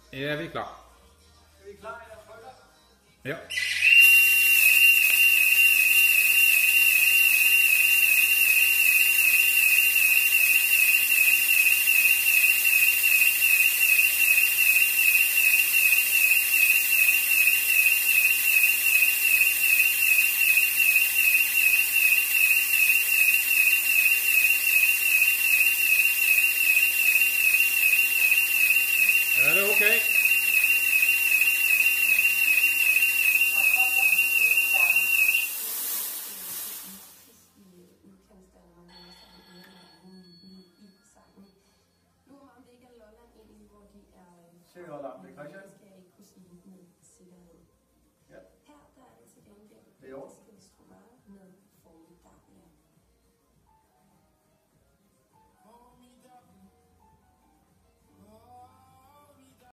Ja, vi er klar. Er vi klar, jeg trykker? Ja. Er det okay? Søger langt med Christian. Skal jeg ikke kunne sige med sikkerhed. Ja. Her der er det til gengæld. Det er i orden.